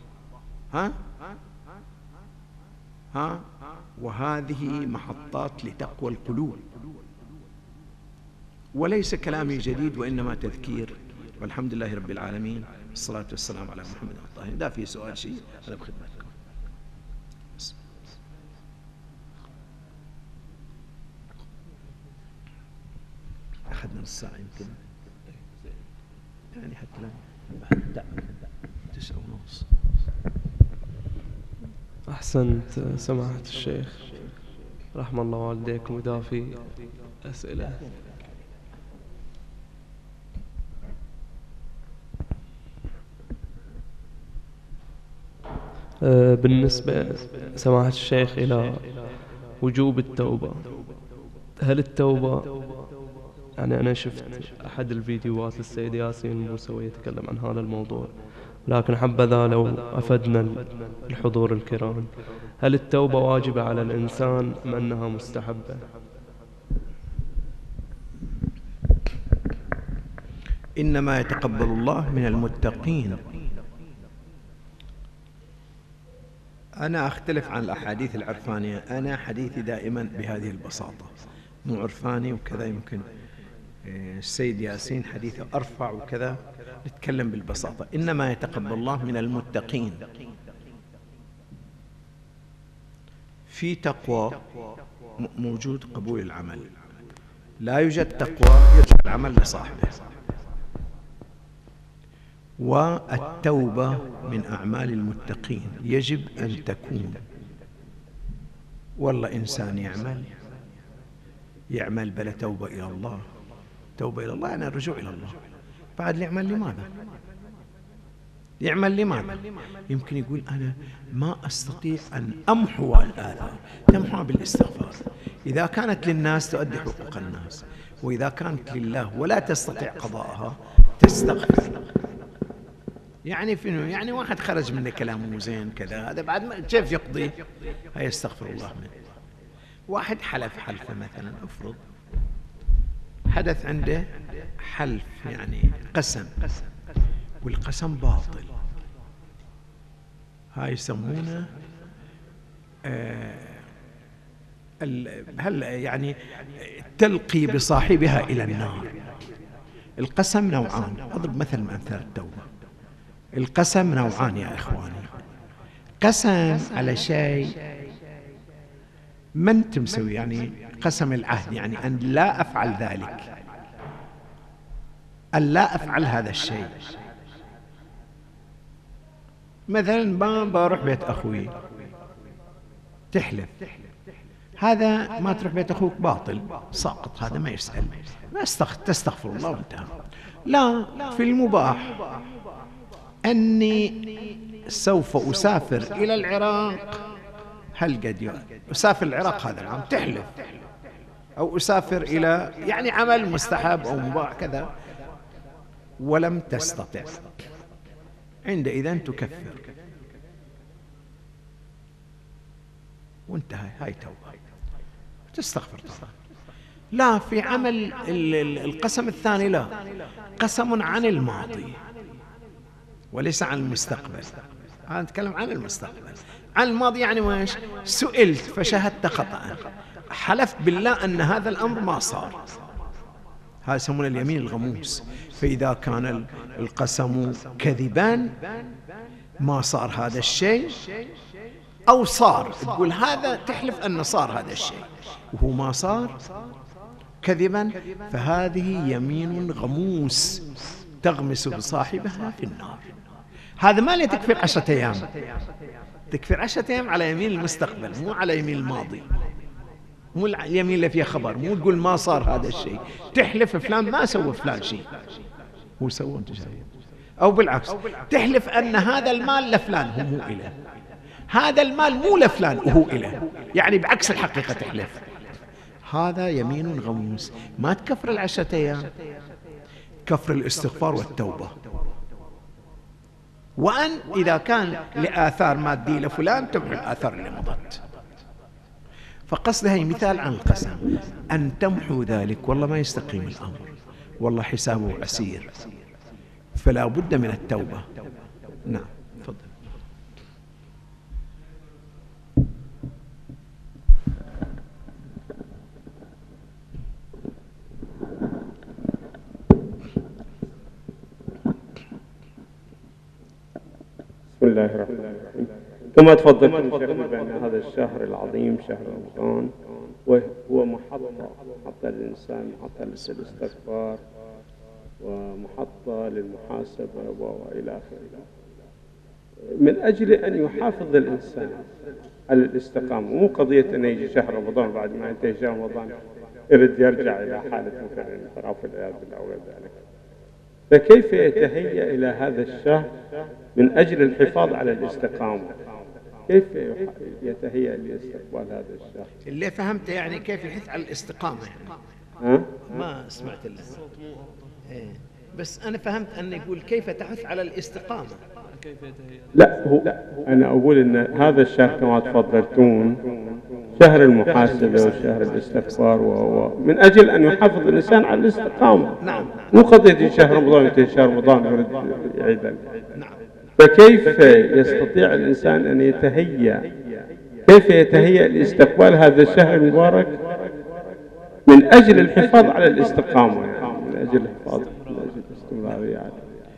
وهذه محطات لتقوى القلوب. وليس كلامي جديد وإنما تذكير. والحمد لله رب العالمين، الصلاة والسلام على محمد الطاهر. إذا في سؤال شيء أنا بخدمتكم. أخذنا نص ساعة يمكن، يعني حتى لا 9:30. أحسنت سماحة الشيخ، رحم الله والديكم. إذا في أسئلة. بالنسبة سماحة الشيخ إلى وجوب التوبة، هل التوبة، يعني أنا شفت أحد الفيديوهات للسيد ياسين الموسوي يتكلم عن هذا الموضوع، لكن حبذا لو أفدنا الحضور الكرام، هل التوبة واجبة على الإنسان أم أنها مستحبة؟ إنما يتقبل الله من المتقين. أنا أختلف عن الأحاديث العرفانية، أنا حديثي دائما بهذه البساطة، مو عرفاني وكذا. يمكن السيد ياسين حديثه أرفع وكذا، نتكلم بالبساطة. إنما يتقبل الله من المتقين. في تقوى موجود قبول العمل، لا يوجد تقوى يرجع العمل لصاحبه. والتوبة من أعمال المتقين، يجب أن تكون. والله إنسان يعمل بلا توبة إلى الله. توبة إلى الله يعني الرجوع إلى الله. بعد يعمل لماذا؟ يعمل لماذا؟ يمكن يقول أنا ما أستطيع أن أمحو الآثار، تمحوها بالاستغفار. إذا كانت للناس تؤدي حقوق الناس، وإذا كانت لله ولا تستطيع قضاءها تستغفر. يعني واحد خرج منه كلامه مو زين كذا، هذا بعد ما كيف يقضي؟ هاي يستغفر الله منه. واحد حلف حلفه مثلا، افرض حدث عنده حلف، يعني قسم، والقسم باطل، هاي يسمونه هل يعني تلقي بصاحبها إلى النار. القسم نوعان، أضرب مثل من أمثال التوبة. القسم نوعان يا إخواني، قسم على شيء ما أنت مسوي، يعني قسم العهد، يعني أن لا أفعل ذلك، أن لا أفعل هذا الشيء. مثلا ما بروح بيت أخوي، تحلف هذا ما تروح بيت أخوك باطل ساقط، هذا ما يسأل، ما تستغفر الله وانتهى. لا، في المباح أني سوف أسافر إلى العراق، هل قد أسافر العراق هذا العام تحلف، أو أسافر إلى يعني عمل مستحب أو مباح كذا، ولم تستطع، عندئذ تكفر وانتهى، هاي توبة تستغفر طبعا. لا، في عمل القسم الثاني لا، قسم عن الماضي وليس عن المستقبل. أنا أتكلم عن المستقبل. عن الماضي يعني وإيش؟ سئلت فشهدت خطأ، حلفت بالله أن هذا الأمر ما صار، هذا يسمونه اليمين الغموس. فإذا كان القسم كذبا ما صار هذا الشيء، أو صار تقول هذا تحلف أن صار هذا الشيء وهو ما صار كذبا، فهذه يمين غموس تغمس بصاحبها في النار. هذا ما لا تكفي 10 أيام، تكفي 10 أيام على يمين المستقبل، مو على يمين الماضي، مو اليمين اللي فيها خبر، مو تقول ما صار هذا الشيء، تحلف فلان ما سوى فلان شيء هو سوى انت شيء، أو بالعكس تحلف أن هذا المال لفلان هو مو إله، هذا المال مو لفلان وهو إله، يعني بعكس الحقيقة تحلف. هذا يمين غموس، ما تكفر 10 أيام، كفر الاستغفار والتوبة. وأن إذا كان لآثار مادية لفلان تمحو الآثار اللي مضت. فقصدها مثال عن القسم أن تمحو ذلك، والله ما يستقيم الأمر، والله حسابه عسير، فلا بد من التوبة. نعم تفضل. بسم الله الرحمن الرحيم. كما تفضلتم شيخنا بأن هذا الشهر العظيم شهر رمضان وهو محطة للإنسان، محطة للاستغفار ومحطة للمحاسبة وإلى آخره، من أجل أن يحافظ الإنسان على الاستقامة، مو قضية أن يجي شهر رمضان بعد ما ينتهي شهر رمضان يرد يرجع إلى حالة مثلا انحراف والعياذ بالله وغير ذلك. فكيف يتهيأ إلى هذا الشهر من أجل الحفاظ على الاستقامة؟ كيف يتهيأ لاستقبال هذا الشهر؟ اللي فهمته يعني كيف يحث على الاستقامة يعني. ما سمعت إلا بس أنا فهمت أن يقول كيف تحث على الاستقامة. لا، أنا أقول أن هذا الشهر كما تفضلتون شهر المحاسبة وشهر الاستغفار، من أجل أن يحافظ الإنسان على الاستقامة. نعم. مو قضية شهر رمضان ينتهي شهر رمضان يرد يعيد. نعم. فكيف يستطيع الإنسان أن يتهيأ، كيف يتهيأ لاستقبال هذا الشهر المبارك من أجل الحفاظ على الاستقامة، يعني من أجل الحفاظ، من أجل الاستمرارية عليه.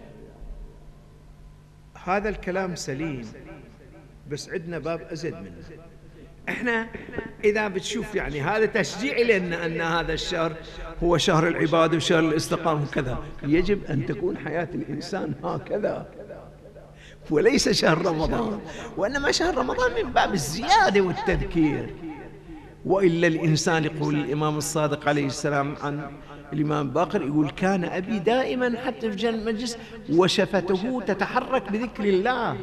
هذا الكلام سليم، بس عندنا باب أزيد منه. احنا إذا بتشوف يعني هذا تشجيع لنا أن هذا الشهر هو شهر العبادة وشهر الاستقامة وكذا، يجب أن تكون حياة الإنسان هكذا وليس شهر رمضان، وإنما شهر رمضان من باب الزيادة والتذكير. وإلا الإنسان يقول الإمام الصادق عليه السلام عن الإمام باقر، يقول كان أبي دائما حتى في المجلس وشفته تتحرك بذكر الله.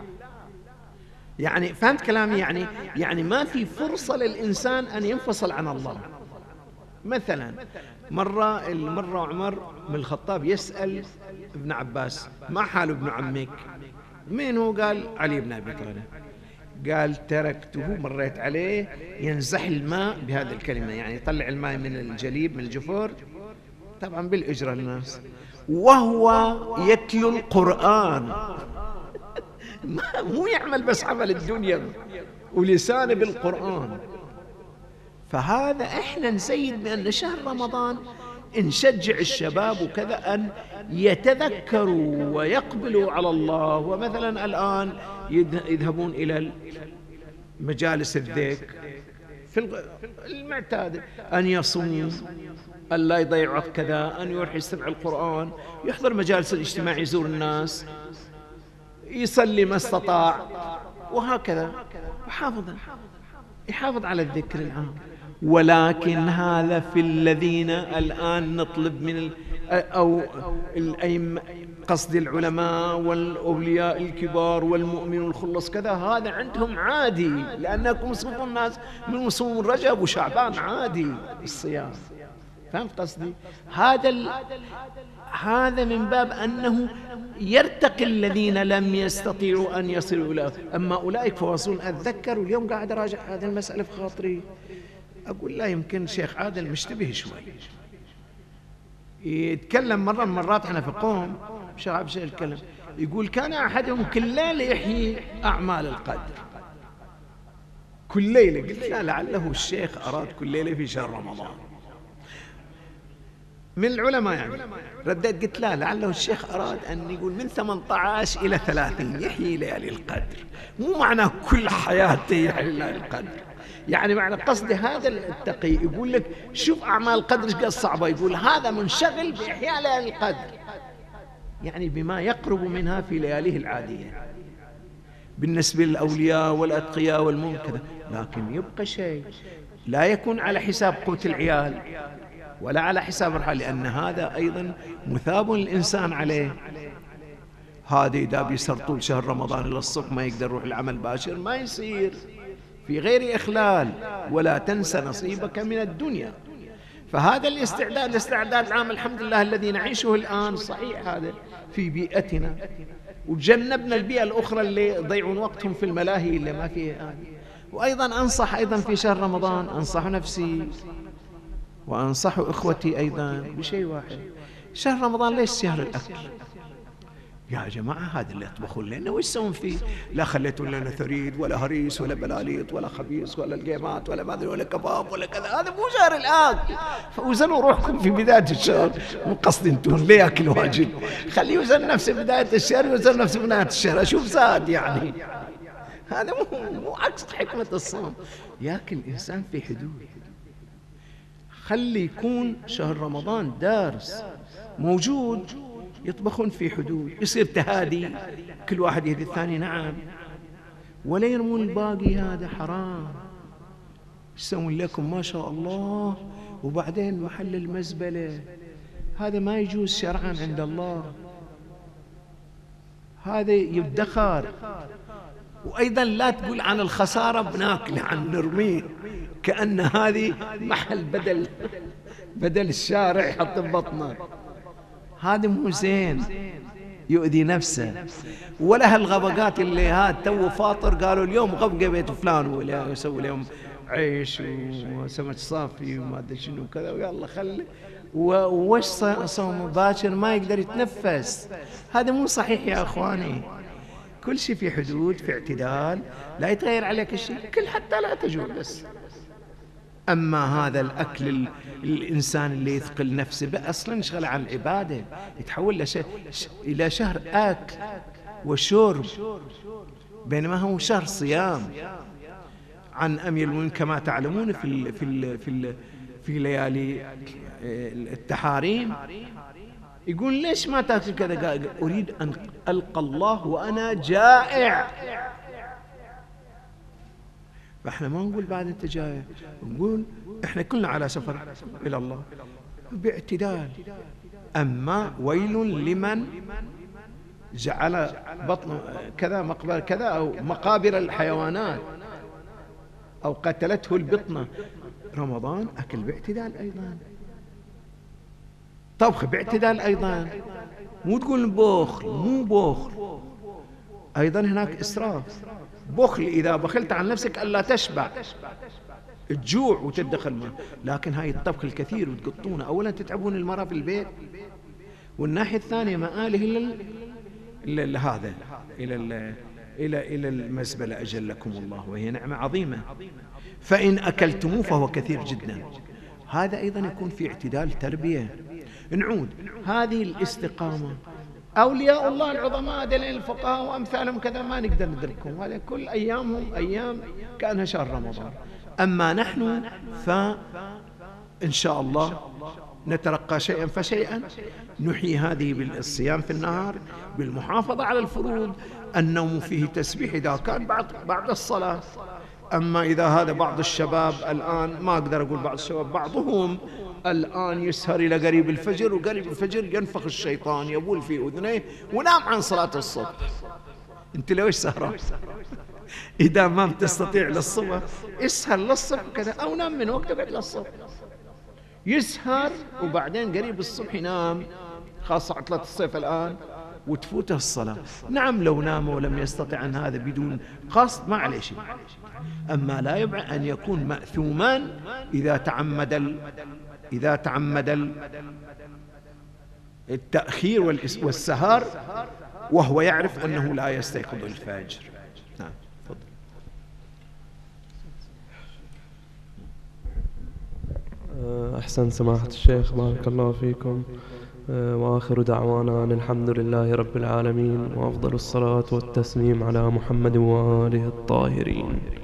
يعني فهمت كلامي؟ يعني ما في فرصة للإنسان أن ينفصل عن الله. مثلا مرة عمر بن الخطاب يسأل ابن عباس ما حال ابن عمك؟ من هو؟ قال علي بن أبي طالب. قال تركته، مريت عليه ينزح الماء بهذه الكلمة، يعني يطلع الماء من الجليب من الجفور طبعا بالإجرة الناس، وهو يتلو القرآن مو يعمل بس عمل الدنيا ولسانه بالقرآن. فهذا احنا نزيد بأن شهر رمضان نشجع الشباب وكذا أن يتذكروا ويقبلوا على الله. ومثلا الآن يذهبون إلى مجالس الذكر في المعتاد، أن يصوم، أن لا يضيع وقت كذا، أن يروح يستمع القرآن، يحضر مجالس الاجتماع، يزور الناس، يصلي ما استطاع، وهكذا محافظا. يحافظ على الذكر العام. ولكن هذا في الذين الآن نطلب من أو الأئمة، قصد العلماء والأولياء الكبار والمؤمنون الخلص كذا، هذا عندهم عادي، لأنكم يصومون الناس من صوم رجب وشعبان عادي الصيام. فهمت قصدي؟ هذا من باب أنه يرتقي الذين لم يستطيعوا أن يصلوا إلى، أما أولئك فواصلون. أتذكر اليوم قاعد أراجع هذه المسألة في خاطري، أقول لا يمكن شيخ عادل مشتبه شوي. يتكلم مرة من مرات احنا في قوم، شيخ عبد الشيء يتكلم يقول كان أحدهم كل ليلة يحيي أعمال القدر، كل ليلة. قلت لا، لعله الشيخ أراد كل ليلة في شهر رمضان من العلماء يعني. رديت قلت لا، لعله الشيخ أراد أن يقول من 18 إلى 30 يحيي ليالي القدر، مو معناه كل حياته يحيي ليالي القدر. يعني معنى قصد هذا التقي يقول لك شوف أعمال القدر ايش قد صعبة، يقول هذا منشغل بإحياء ليالي القدر، يعني بما يقرب منها في لياليه العادية بالنسبة للأولياء والأتقياء والمؤمنين كذا. لكن يبقى شيء لا يكون على حساب قوت العيال ولا على حساب الرحال، لأن هذا أيضا مثاب الإنسان عليه. هذا إذا بيسر طول شهر رمضان إلى الصبح ما يقدر يروح العمل باشر، ما يصير في غير إخلال. ولا تنسى نصيبك من الدنيا. فهذا الاستعداد العام الحمد لله الذي نعيشه الآن صحيح هذا في بيئتنا، وتجنبنا البيئة الأخرى اللي يضيعون وقتهم في الملاهي اللي ما فيها الآن. وأيضا أنصح أيضا في شهر رمضان، أنصح نفسي وأنصح إخوتي أيضا بشيء واحد. شهر رمضان ليش شهر الأكل يا جماعة؟ هذا اللي يطبخون لنا وش يسوون فيه؟ لا خليتوا لنا ثريد ولا هريس ولا بلاليط ولا خبيص ولا القيمات ولا ما ادري ولا كباب ولا كذا. هذا مو شهر الأكل. فوزنوا روحكم في بداية الشهر، مو قصدي انتم ليه ياكل واجد، خليه يوزن نفسه بداية الشهر ويوزن نفسه في نهاية الشهر، أشوف زاد يعني. هذا مو عكس حكمة الصوم. ياكل الإنسان في حدود. خلي يكون شهر رمضان دارس موجود، يطبخون في حدود، يصير تهادي، كل واحد يهدي الثاني نعم، ولا يرمون الباقي. هذا حرام. يسوون لكم ما شاء الله وبعدين محل المزبلة. هذا ما يجوز شرعا عند الله، هذا يدخر. وأيضا لا تقول عن الخسارة بناكله عن نرميه، كأن هذه محل بدل الشارع يحط ببطنه. هذا مو زين، يؤذي نفسه. ولا هالغبقات اللي هاد تو فاطر قالوا اليوم غبقة بيت فلان ولا يسوي اليوم عيش وسمك صافي وما ادري شنو كذا، ويلا خلي وش صوم باكر ما يقدر يتنفس. هذا مو صحيح يا اخواني. كل شيء في حدود، في اعتدال، لا يتغير عليك الشيء، كل حتى لا تجوع بس. أما هذا الأكل الإنسان اللي يثقل نفسه أصلا يشغل عن العبادة، يتحول إلى شهر أكل وشرب، بينما هو شهر صيام. عن أمير المؤمنين كما تعلمون في ليالي التحاريم يقول ليش ما تأكل كذا؟ قال أريد أن ألقى الله وأنا جائع. فإحنا ما نقول بعد أنت جائع، نقول إحنا كلنا على سفر إلى الله باعتدال. أما ويل لمن جعل بطن كذا مقبر كذا أو مقابر الحيوانات أو قتلته البطنة. رمضان أكل باعتدال أيضا، طبخ باعتدال أيضا. مو تقول بخل، مو بخل، أيضا هناك إسراف. بخل إذا بخلت عن نفسك ألا تشبع، تجوع وتدخل ماء. لكن هاي الطبخ الكثير وتقطونه، أولا تتعبون المرأة في البيت، والناحية الثانية مآله هذا إلى المزبلة أجلكم الله، وهي نعمة عظيمة. فإن أكلتموه فهو كثير جدا. هذا أيضا يكون في اعتدال تربية. نعود هذه الاستقامة. أولياء الله العظماء دليل الفقهاء وأمثالهم كذا ما نقدر ندركهم، هذا كل أيامهم أيام كأنها شهر رمضان. أما نحن فإن شاء الله نترقى شيئا فشيئا، نحيي هذه بالصيام في النهار، بالمحافظة على الفروض، النوم فيه تسبيح إذا كان بعد الصلاة، أما إذا هذا بعض الشباب الآن، ما أقدر أقول بعض الشباب، بعضهم الآن يسهر إلى قريب الفجر، وقريب الفجر ينفخ الشيطان يبول في أذنيه ونام عن صلاة الصبح. أنت ليش سهران؟ إذا ما تستطيع للصبح اسهر للصبح كذا، أو نام من وقت بعد للصبح. يسهر وبعدين قريب الصبح ينام، خاصة عطلة الصيف الآن، وتفوته الصلاة. نعم لو نام ولم يستطع عن هذا بدون قصد ما عليه شيء، أما لا يبعد أن يكون مأثوما إذا تعمد التأخير والسهر وهو يعرف أنه لا يستيقظ الفجر. نعم تفضل. أحسن سماحة الشيخ، بارك الله فيكم. وآخر دعوانا أن الحمد لله رب العالمين، وأفضل الصلاة والتسليم على محمد وآله الطاهرين.